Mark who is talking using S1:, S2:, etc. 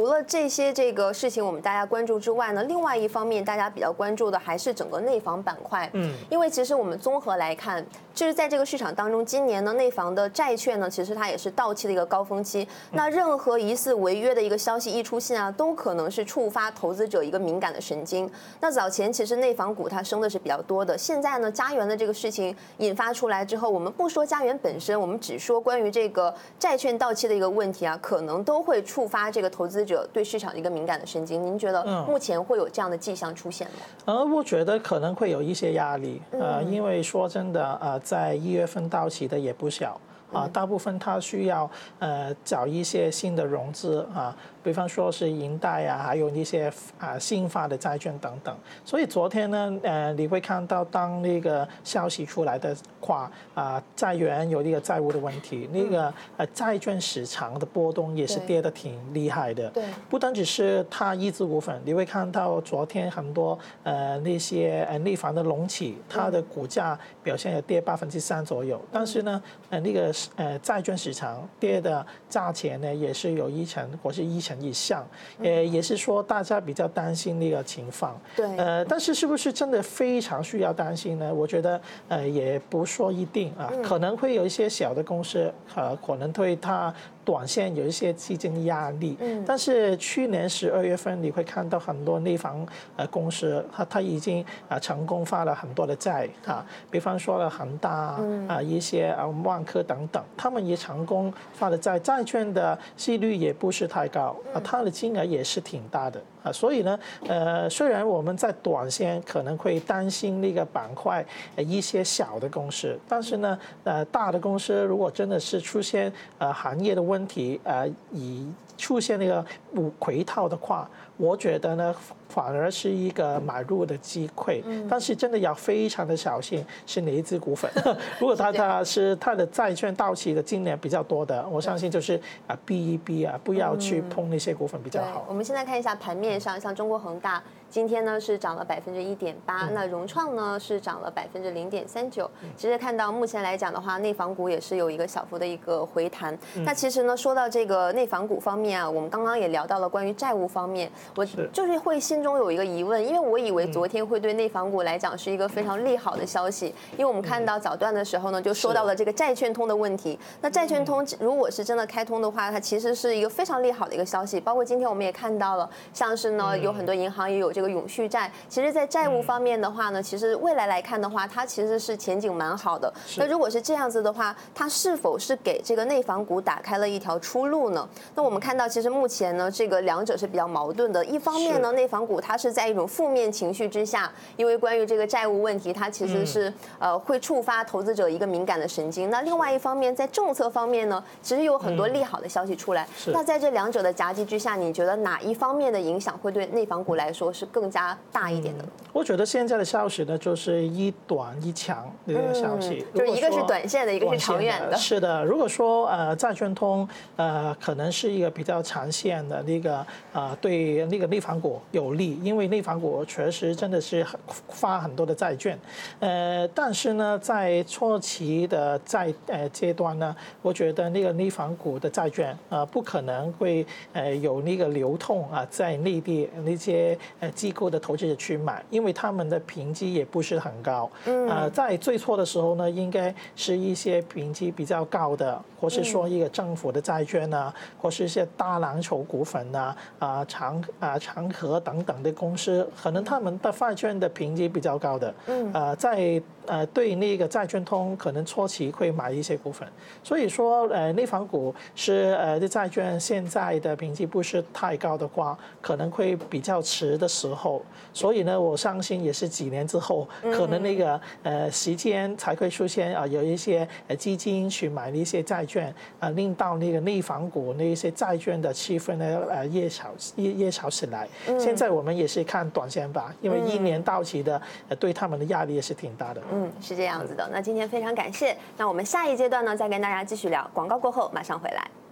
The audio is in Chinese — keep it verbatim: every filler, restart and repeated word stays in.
S1: 除了这些这个事情我们大家关注之外呢，另外一方面大家比较关注的还是整个内房板块。嗯，因为其实我们综合来看，就是在这个市场当中，今年呢内房的债券呢，其实它也是到期的一个高峰期。那任何疑似违约的一个消息一出现啊，都可能是触发投资者一个敏感的神经。那早前其实内房股它升的是比较多的，现在呢家园的这个事情引发出来之后，我们不说家园本身，我们只说关于这个债券到期的一个问题啊，可能都会触发这个投资者对市场的一个敏感的神经。您觉得目前会有这样的迹象出现吗？
S2: 呃，我觉得可能会有一些压力，呃，因为说真的，呃，在一月份到期的也不小。啊，大部分它需要呃找一些新的融资啊，比方说是银贷啊，还有一些啊新发的债券等等。所以昨天呢，呃，你会看到当那个消息出来的话，啊，债源有那个债务的问题，那个呃债券市场的波动也是跌得挺厉害的。对，不单只是它一只股份，你会看到昨天很多呃那些呃内房的隆起，它的股价表现也跌百分之三左右，但是呢，呃那个。呃，债券市场跌的价钱呢，也是有一成或是一成以上，呃，也是说大家比较担心那个情况。对。呃，但是是不是真的非常需要担心呢？我觉得呃也不说一定啊，可能会有一些小的公司，呃，可能对它短线有一些资金压力。嗯。但是去年十二月份你会看到很多内房呃公司，它它已经啊成功发了很多的债啊，比方说了恒大啊，一些啊万科等等。他们也成功发的债，债券的息率也不是太高，啊，它的金额也是挺大的啊，所以呢，呃，虽然我们在短线可能会担心那个板块一些小的公司，但是呢，呃，大的公司如果真的是出现呃行业的问题，呃，以出现那个回套的话，我觉得呢，反而是一个买入的机会。但是真的要非常的小心是哪一只股份。如果它它是它的债券到期的今年比较多的，我相信就是啊避一避啊，不要去碰那些股份比较好。
S1: 我们现在看一下盘面上，像中国恒大今天呢是涨了百分之一点八，那融创呢是涨了百分之零点三九。其实看到目前来讲的话，内房股也是有一个小幅的一个回弹。那其实呢，说到这个内房股方面。啊，我们刚刚也聊到了关于债务方面，我就是会心中有一个疑问，因为我以为昨天会对内房股来讲是一个非常利好的消息，因为我们看到早段的时候呢，就说到了这个债券通的问题。那债券通如果是真的开通的话，它其实是一个非常利好的一个消息。包括今天我们也看到了，像是呢有很多银行也有这个永续债。其实，在债务方面的话呢，其实未来来看的话，它其实是前景蛮好的。那如果是这样子的话，它是否是给这个内房股打开了一条出路呢？那我们看。看到其实目前呢，这个两者是比较矛盾的。一方面呢，内房股它是在一种负面情绪之下，因为关于这个债务问题，它其实是呃会触发投资者一个敏感的神经。那另外一方面，在政策方面呢，其实有很多利好的消息出来。那在这两者的夹击之下，你觉得哪一方面的影响会对内房股来说是更加大一点的？
S2: 我觉得现在的消息呢，就是一短一强的这个消息，
S1: 就是一个是短线的，一个是长远的。
S2: 是的，如果说呃债券通呃可能是一个比较长线的那个呃对那个内房股有利，因为内房股确实真的是发很多的债券，呃，但是呢，在初期的债呃阶段呢，我觉得那个内房股的债券呃不可能会呃有那个流通啊，在内地那些呃机构的投资者去买，因为他们的评级也不是很高，呃，在最初的时候呢，应该是一些评级比较高的，或是说一个政府的债券啊，或是一些大蓝筹股份啊，啊长啊长和等等的公司，可能他们的债券的评级比较高的，呃，在呃对那个债券通可能初期会买一些股份，所以说呃内房股是呃的债券现在的评级不是太高的话，可能会比较迟的时候，所以呢，我相信也是几年之后，可能那个呃时间才会出现啊有一些呃基金去买那些债券啊，令到那个内房股那一些债券的气氛呢呃越炒越越炒起来。现在我们也是看短线吧，因为一年到期的呃对他们的压力也是挺大的。
S1: 嗯，是这样子的。那今天非常感谢，那我们下一阶段呢再跟大家继续聊，广告过后马上回来。